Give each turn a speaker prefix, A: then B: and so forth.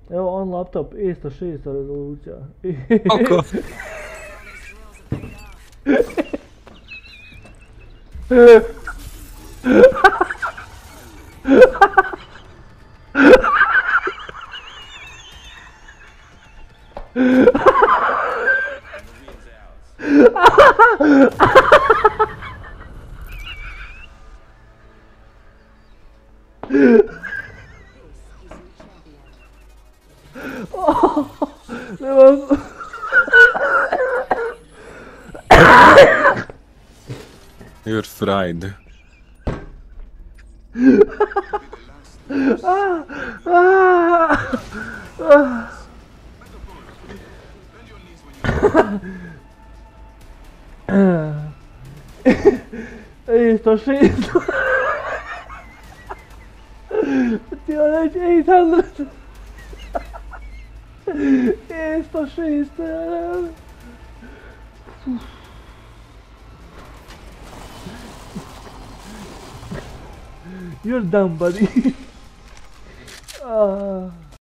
A: Evo on laptop, esto šesto rezolucija.
B: Oko.
A: Nemam...
B: You're fried.
A: Esto šesto. Htio reći 800. Esto šesto. You're dumb, buddy.